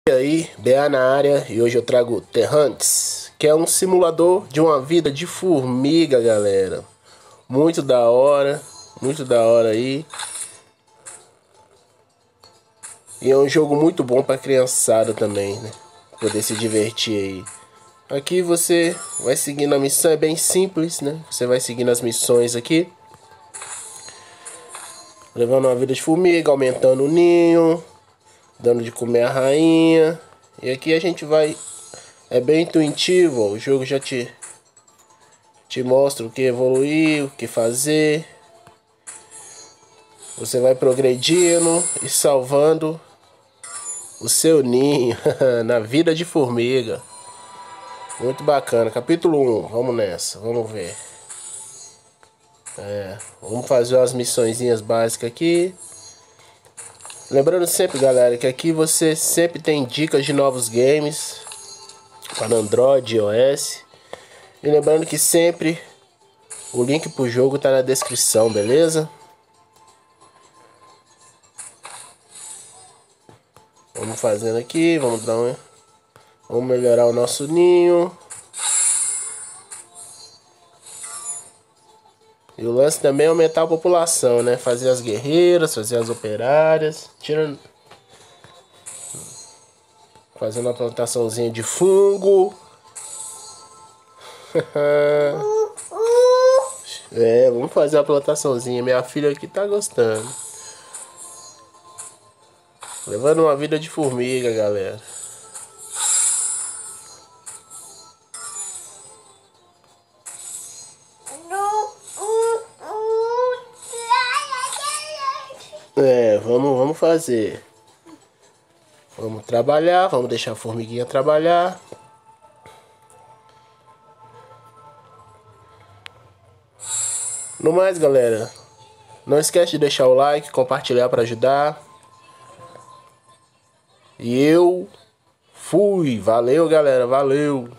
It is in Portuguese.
E aí, BA na área, e hoje eu trago The Hunts, que é um simulador de uma vida de formiga, galera. Muito da hora aí. E é um jogo muito bom pra criançada também, né? Poder se divertir aí. Aqui você vai seguindo a missão, é bem simples, né? Você vai seguindo as missões aqui. Levando uma vida de formiga, aumentando o ninho, dando de comer a rainha. E aqui a gente vai... É bem intuitivo, ó. O jogo já te mostra o que evoluir, o que fazer. Você vai progredindo e salvando o seu ninho na vida de formiga. Muito bacana. Capítulo 1, vamos nessa, vamos ver. Vamos fazer umas missõezinhas básicas aqui. Lembrando sempre, galera, que aqui você sempre tem dicas de novos games para Android e iOS. E lembrando que sempre o link pro jogo tá na descrição, beleza? Vamos fazendo aqui, vamos melhorar o nosso ninho. E o lance também é aumentar a população, né? Fazer as guerreiras, fazer as operárias. Fazendo uma plantaçãozinha de fungo. Vamos fazer uma plantaçãozinha. Minha filha aqui tá gostando. Levando uma vida de formiga, galera. Vamos fazer. Vamos trabalhar, vamos deixar a formiguinha trabalhar. No mais, galera, não esquece de deixar o like, compartilhar para ajudar. E eu fui. Valeu, galera, valeu.